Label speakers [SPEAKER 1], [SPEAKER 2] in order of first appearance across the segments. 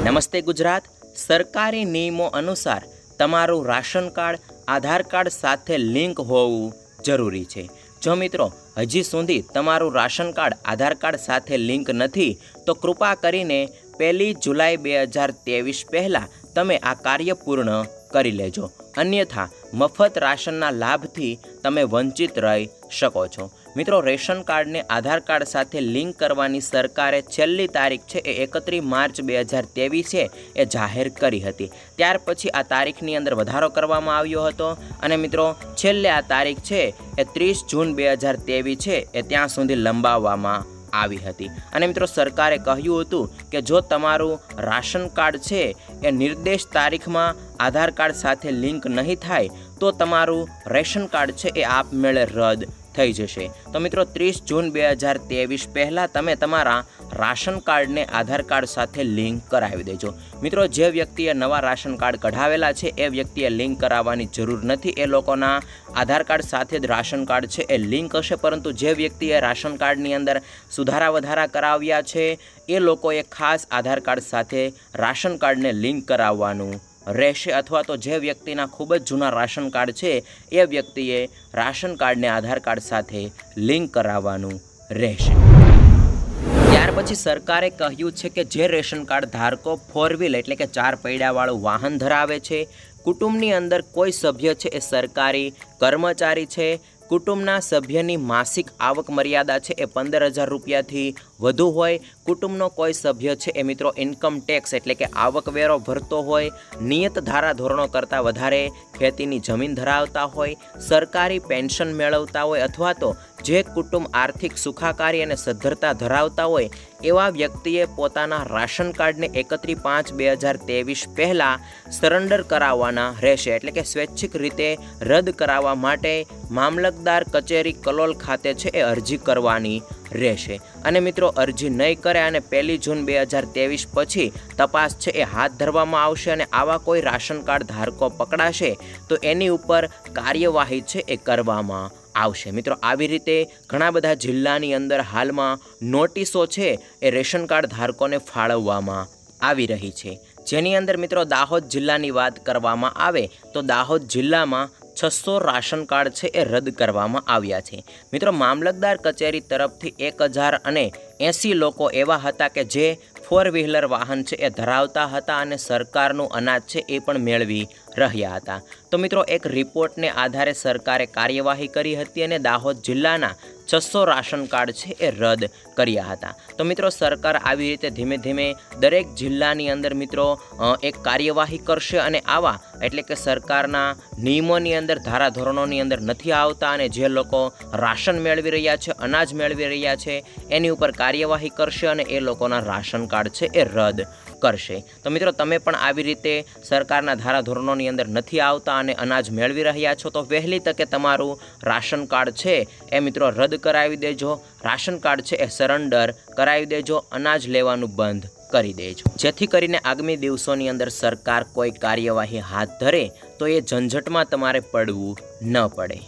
[SPEAKER 1] નમસ્તે ગુજરાત। સરકારી નિયમો અનુસાર તમારું રાશન કાર્ડ આધાર કાર્ડ સાથે લિંક હોવું જરૂરી છે। જો મિત્રો હજી સુધી તમારું રાશન કાર્ડ આધાર કાર્ડ સાથે લિંક નથી તો કૃપા કરીને 1 જુલાઈ 2023 પહેલાં તમે આ કાર્ય પૂર્ણ કરી લેજો, અન્યથા મફત રાશનના લાભથી તમે વંચિત રહી શકો છો। મિત્રો, રેશન કાર્ડને આધાર કાર્ડ સાથે લિંક કરવાની સરકારે છેલ્લી તારીખ છે એ 31 માર્ચ 2023 છે એ જાહેર કરી હતી। ત્યાર પછી આ તારીખની અંદર વધારો કરવામાં આવ્યો હતો અને મિત્રો છેલ્લે આ તારીખ છે એ 30 જૂન 2023 છે એ ત્યાં સુધી લંબાવવામાં આવી હતી। અને મિત્રો સરકારે કહ્યું હતું કે જો તમારું રાશન કાર્ડ છે એ નિર્દેશ તારીખમાં આધાર કાર્ડ સાથે લિંક નહીં થાય તો તમારું રેશન કાર્ડ છે એ આપમેળે રદ થઈ જશે। તો મિત્રો 30 જૂન 2023 પહેલાં તમે તમારા રાશન કાર્ડને આધાર કાર્ડ સાથે લિંક કરાવી દેજો। મિત્રો, જે વ્યક્તિએ નવા રાશન કાર્ડ કઢાવેલા છે એ વ્યક્તિએ લિંક કરાવવાની જરૂર નથી, એ લોકોના આધાર કાર્ડ સાથે જ રાશન કાર્ડ છે એ લિંક હશે। પરંતુ જે વ્યક્તિએ રાશન કાર્ડની અંદર સુધારા વધારા કરાવ્યા છે એ લોકોએ ખાસ આધાર કાર્ડ સાથે રાશન કાર્ડને લિંક કરાવવાનું રહેશે, અથવા તો જે વ્યક્તિના ખૂબ જ જૂના રાશન કાર્ડ છે એ વ્યક્તિએ રાશન કાર્ડને આધાર કાર્ડ સાથે લિંક કરાવવાનું રહેશે। ત્યાર પછી સરકારે કહ્યું છે કે જે રેશન કાર્ડ ધારકો 4 વ્હીલ એટલે કે 4 પૈડાવાળું વાહન ધરાવે છે, કુટુંબની અંદર કોઈ સભ્ય છે એ સરકારી કર્મચારી છે, કુટુંબના સભ્યની માસિક આવક મર્યાદા છે એ 15,000 રૂપિયાથી વધુ હોય, કુટુંબનો કોઈ સભ્ય છે એ મિત્રો ઇન્કમ ટેક્સ એટલે કે આવકવેરો ભરતો હોય, નિયત ધારાધોરણો કરતાં વધારે ખેતીની જમીન ધરાવતા હોય, સરકારી પેન્શન મેળવતા હોય અથવા તો જે કુટુંબ આર્થિક સુખાકારી અને સદ્ધરતા ધરાવતા હોય એવા વ્યક્તિએ પોતાના રાશન કાર્ડને 31/5/2023 પહેલાં સરેન્ડર કરાવવાના રહેશે, એટલે કે સ્વૈચ્છિક રીતે રદ કરાવવા માટે મામલતદાર કચેરી કલોલ ખાતે છે એ અરજી કરવાની રહેશે। અને મિત્રો અરજી નહીં કરે અને 1 જૂન 2023 પછી તપાસ છે એ હાથ ધરવામાં આવશે અને આવા કોઈ રાશન કાર્ડ ધારકો પકડાશે તો એની ઉપર કાર્યવાહી છે એ કરવામાં આવશે। મિત્રો, આવી રીતે ઘણા બધા જિલ્લાની અંદર હાલમાં નોટિસો છે એ રેશન કાર્ડ ધારકોને ફાળવવામાં આવી રહી છે, જેની અંદર મિત્રો દાહોદ જિલ્લાની વાત કરવામાં આવે તો દાહોદ જિલ્લામાં 600 રાશન કાર્ડ છે એ રદ કરવામાં આવ્યા છે। મિત્રો, મામલતદાર કચેરી તરફથી 1080 લોકો એવા હતા કે જે 4 વ્હીલર વાહન છે એ ધરાવતા હતા અને સરકારનું અનાજ છે એ પણ મેળવી રહ્યા હતા। તો મિત્રો એક રિપોર્ટને આધારે સરકારે કાર્યવાહી કરી હતી અને દાહોદ જિલ્લાના 600 રાશન કાર્ડ છે એ રદ કર્યા હતા। તો મિત્રો સરકાર આવી રીતે ધીમે ધીમે દરેક જિલ્લાની અંદર મિત્રો એક કાર્યવાહી કરશે અને આવા એટલે કે સરકારના નિયમોની અંદર ધારાધોરણોની અંદર નથી આવતા અને જે લોકો રાશન મેળવી રહ્યા છે, અનાજ મેળવી રહ્યા છે એની ઉપર કાર્યવાહી કરશે અને એ લોકોના રાશન કાર્ડ છે એ રદ કરશે। તો મિત્રો તમે પણ આવી રીતે સરકારના ધારાધોરણોની અંદર નથી આવતા અને અનાજ મેળવી રહ્યા છો તો વહેલી તકે તમારું રાશન કાર્ડ છે એ મિત્રો રદ કરાવી દેજો, રાશન કાર્ડ છે એ સરેન્ડર કરાવી દેજો, અનાજ લેવાનું બંધ કરી દેજો, જેથી કરીને આગામી દિવસોની અંદર સરકાર કોઈ કાર્યવાહી હાથ ધરે તો એ ઝંઝટમાં તમારે પડવું ન પડે।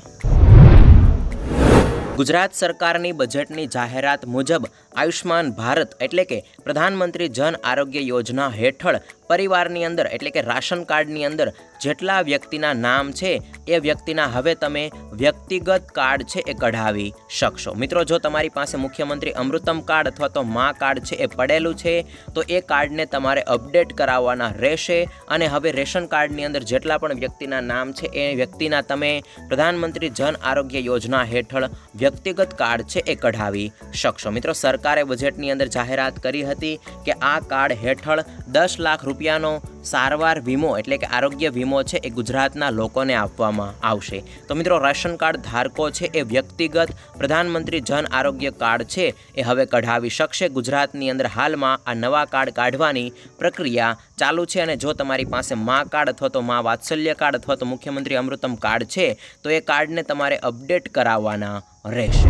[SPEAKER 1] ગુજરાત સરકારની બજેટની જાહેરાત મુજબ આયુષ્માન ભારત એટલે કે પ્રધાનમંત્રી જન આરોગ્ય યોજના હેઠળ પરિવારની અંદર એટલે કે રાશન કાર્ડની અંદર જેટલા વ્યક્તિના નામ છે એ વ્યક્તિના હવે તમે વ્યક્તિગત કાર્ડ છે એ કઢાવી શકશો। મિત્રો, જો તમારી પાસે મુખ્યમંત્રી અમૃતમ કાર્ડ અથવા તો મા કાર્ડ છે એ પડેલું છે તો એ કાર્ડને તમારે અપડેટ કરાવવાના રહેશે અને હવે રેશન કાર્ડની અંદર જેટલા પણ વ્યક્તિના નામ છે એ વ્યક્તિના તમે પ્રધાનમંત્રી જન આરોગ્ય યોજના હેઠળ વ્યક્તિગત કાર્ડ છે એ કઢાવી શકશો। મિત્રો, સરકારે બજેટની અંદર જાહેરાત કરી હતી કે આ કાર્ડ હેઠળ 10 લાખ રૂપિયાનો સારવાર વીમો એટલે કે આરોગ્ય વીમો છે એ ગુજરાતના લોકોને આપવામાં આવશે। તો મિત્રો રાશન કાર્ડ ધારકો છે એ વ્યક્તિગત પ્રધાનમંત્રી જન આરોગ્ય કાર્ડ છે એ હવે કઢાવી શકશે। ગુજરાતની અંદર હાલમાં આ નવા કાર્ડ કાઢવાની પ્રક્રિયા ચાલુ છે અને જો તમારી પાસે મા કાર્ડ અથવા તો મા વાત્સલ્ય કાર્ડ અથવા તો મુખ્યમંત્રી અમૃતમ કાર્ડ છે તો એ કાર્ડને તમારે અપડેટ કરાવવાના રહેશે।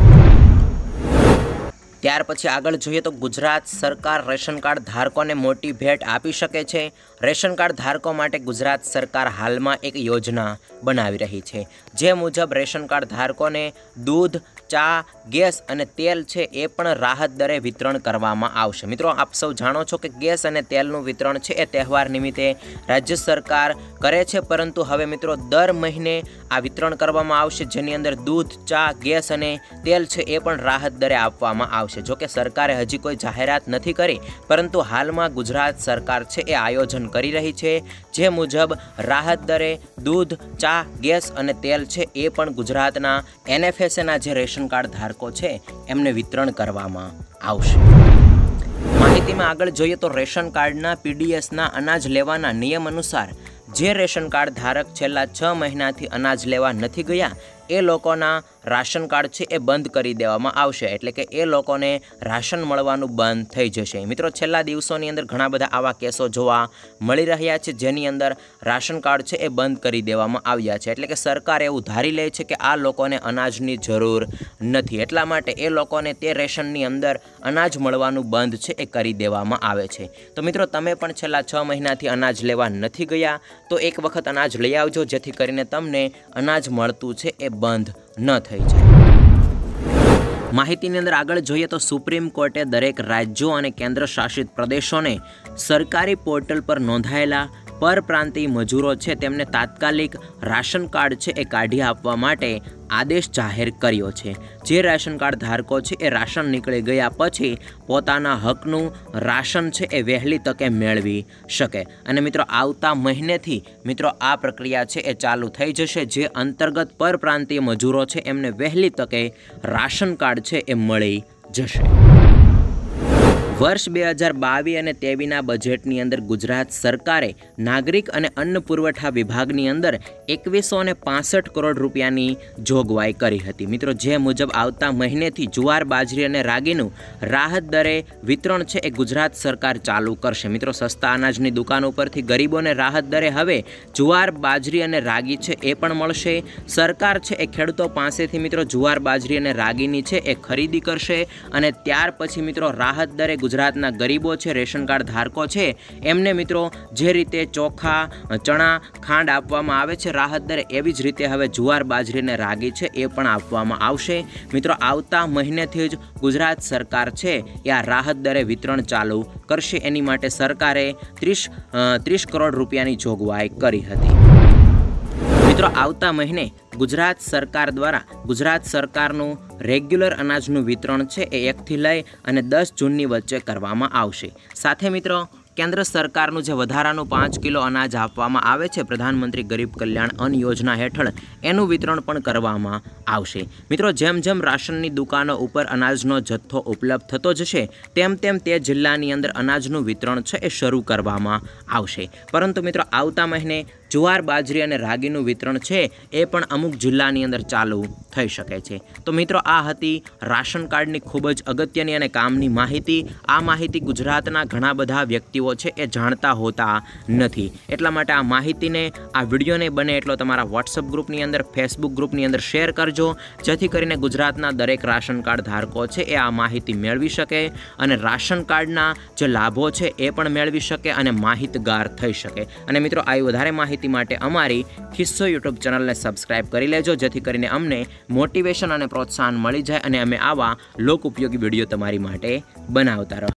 [SPEAKER 1] ત્યાર પછી આગળ જોઈએ તો ગુજરાત સરકાર રેશન કાર્ડ ધારકોને મોટી ભેટ આપી શકે છે। રેશન કાર્ડ ધારકો માટે ગુજરાત સરકાર હાલમાં એક યોજના બનાવી રહી છે, જે મુજબ રેશન કાર્ડ ધારકોને દૂધ, ચા, ગેસ અને તેલ છે એ પણ રાહત દરે વિતરણ કરવામાં આવશે। મિત્રો આપ સૌ જાણો છો કે ગેસ અને તેલનું વિતરણ છે એ તહેવાર નિમિત્તે રાજ્ય સરકાર કરે છે, પરંતુ હવે મિત્રો દર મહિને આ વિતરણ કરવામાં આવશે, જેની અંદર દૂધ, ચા, ગેસ અને તેલ છે એ પણ રાહત દરે આપવામાં આવશે। જોકે સરકારે હજી કોઈ જાહેરાત નથી કરી, પરંતુ હાલમાં ગુજરાત સરકાર છે એ આયોજન કરી રહી છે, જે મુજબ રાહત દરે દૂધ, ચા, ગેસ અને તેલ છે એ પણ ગુજરાતના NFSAના જે રેશન કાર્ડ ધારકો છે એમને વિતરણ કરવામાં આવશે। માહિતીમાં આગળ જોઈએ તો રેશન કાર્ડના PDSના અનાજ લેવાના નિયમ અનુસાર જે રેશન કાર્ડ ધારક છેલ્લા 6 મહિનાથી અનાજ લેવા નથી ગયા એ લોકોના રાશન કાર્ડ છે એ બંધ કરી દેવામાં આવશે, એટલે કે એ લોકોને રાશન મળવાનું બંધ થઈ જશે। મિત્રો છેલ્લા દિવસોની અંદર ઘણા બધા આવા કેસો જોવા મળી રહ્યા છે, જેની અંદર રાશન કાર્ડ છે એ બંધ કરી દેવામાં આવ્યા છે, એટલે કે સરકાર એવું ધારી લે છે કે આ લોકોને અનાજની જરૂર નથી, એટલા માટે એ લોકોને તે રેશનની અંદર અનાજ મળવાનું બંધ છે એ કરી દેવામાં આવે છે। તો મિત્રો તમે પણ છેલ્લા 6 મહિનાથી અનાજ લેવા નથી ગયા તો એક વખત અનાજ લઈ આવજો, જેથી કરીને તમને અનાજ મળતું છે એ બંધ ન થઈ જાય। માહિતીની અંદર આગળ જોઈએ તો સુપ્રીમ કોર્ટે દરેક રાજ્યો અને કેન્દ્ર શાસિત પ્રદેશોને સરકારી પોર્ટલ પર નોંધાયેલા પરપ્રાંતીય મજૂરો છે તેમને તાત્કાલિક રાશન કાર્ડ છે એ કાઢી આપવા માટે આદેશ જાહેર કર્યો છે। જે રાશન કાર્ડ ધારકો છે એ રાશન નીકળી ગયા પછી પોતાના હકનું રાશન છે એ વહેલી તકે મેળવી શકે। અને મિત્રો આવતા મહિનેથી મિત્રો આ પ્રક્રિયા છે એ ચાલુ થઈ જશે, જે અંતર્ગત પરપ્રાંતીય મજૂરો છે એમને વહેલી તકે રાશન કાર્ડ છે એ મળી જશે। વર્ષ 2022 અને 23ના બજેટની અંદર ગુજરાત સરકારે નાગરિક અને અન્ન પુરવઠા વિભાગની અંદર 2165 કરોડ રૂપિયાની જોગવાઈ કરી હતી। મિત્રો જે મુજબ આવતા મહિનેથી જુવાર, બાજરી અને રાગીનું રાહત દરે વિતરણ છે એ ગુજરાત સરકાર ચાલુ કરશે। મિત્રો સસ્તા અનાજની દુકાન ઉપરથી ગરીબોને રાહત દરે હવે જુવાર, બાજરી અને રાગી છે એ પણ મળશે। સરકાર છે એ ખેડૂતો પાસેથી મિત્રો જુવાર, બાજરી અને રાગીની છે એ ખરીદી કરશે, અને ત્યાર પછી મિત્રો રાહત દરે ગુજરાતના ગરીબો છે, રેશન કાર્ડ ધારકો છે, એમને મિત્રો જે રીતે ચોખા, ચણા, ખાંડ આપવામાં આવે છે રાહત દરે, એવી જ રીતે હવે જુવાર, બાજરી અને રાગી છે એ પણ આપવામાં આવશે। મિત્રો આવતા મહિનેથી જ ગુજરાત સરકાર છે એ આ રાહત દરે વિતરણ ચાલુ કરશે, એની માટે સરકારે 30 કરોડ રૂપિયાની જોગવાઈ કરી હતી। મિત્રો આવતા મહિને ગુજરાત સરકાર દ્વારા ગુજરાત સરકારનું રેગ્યુલર અનાજનું વિતરણ છે એ 1 થી લઈ અને 10 જૂનની વચ્ચે કરવામાં આવશે। સાથે મિત્રો કેન્દ્ર સરકારનું જે વધારાનું 5 કિલો અનાજ આપવામાં આવે છે પ્રધાનમંત્રી ગરીબ કલ્યાણ અન્ન યોજના હેઠળ, એનું વિતરણ પણ કરવામાં આવશે। મિત્રો જેમ જેમ રાશનની દુકાનો ઉપર અનાજનો જથ્થો ઉપલબ્ધ થતો જશે તેમ તેમ તે જિલ્લાની અંદર અનાજનું વિતરણ છે એ શરૂ કરવામાં આવશે। પરંતુ મિત્રો આવતા મહિને જુવાર, બાજરી અને રાગીનું વિતરણ છે એ પણ અમુક જિલ્લાની અંદર ચાલુ થઈ શકે છે। તો મિત્રો આ હતી રાશન કાર્ડની ખૂબ જ અગત્યની અને કામની માહિતી। આ માહિતી ગુજરાતના ઘણા બધા વ્યક્તિઓ છે એ જાણતા હોતા નથી, એટલા માટે આ માહિતીને, આ વિડીયોને બને એટલો તમારા વોટ્સઅપ ગ્રુપની અંદર, ફેસબુક ગ્રુપની અંદર શેર કરજો, જેથી કરીને ગુજરાતના દરેક રાશન કાર્ડ ધારકો છે એ આ માહિતી મેળવી શકે અને રાશન કાર્ડના જે લાભો છે એ પણ મેળવી શકે અને માહિતગાર થઈ શકે। અને મિત્રો આવી વધારે માહિતી માટે અમારી ખિસ્સો યુટ્યુબ ચેનલને સબસ્ક્રાઇબ કરી લેજો, જેથી કરીને અમને મોટિવેશન અને પ્રોત્સાહન મળી જાય અને અમે આવા લોક ઉપયોગી વિડીયો તમારી માટે બનાવતા રહો।